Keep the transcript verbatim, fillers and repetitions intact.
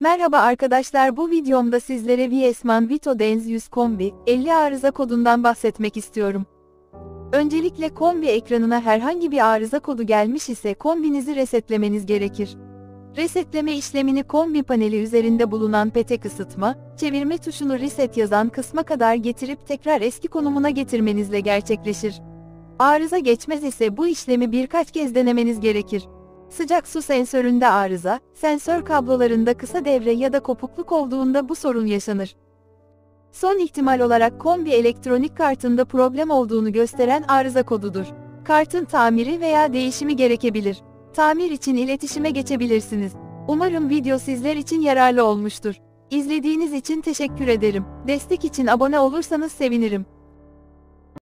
Merhaba arkadaşlar, bu videomda sizlere Viessmann Vito Dance yüz kombi elli arıza kodundan bahsetmek istiyorum. Öncelikle kombi ekranına herhangi bir arıza kodu gelmiş ise kombinizi resetlemeniz gerekir. Resetleme işlemini kombi paneli üzerinde bulunan pete ısıtma, çevirme tuşunu reset yazan kısma kadar getirip tekrar eski konumuna getirmenizle gerçekleşir. Arıza geçmez ise bu işlemi birkaç kez denemeniz gerekir. Sıcak su sensöründe arıza, sensör kablolarında kısa devre ya da kopukluk olduğunda bu sorun yaşanır. Son ihtimal olarak kombi elektronik kartında problem olduğunu gösteren arıza kodudur. Kartın tamiri veya değişimi gerekebilir. Tamir için iletişime geçebilirsiniz. Umarım video sizler için yararlı olmuştur. İzlediğiniz için teşekkür ederim. Destek için abone olursanız sevinirim.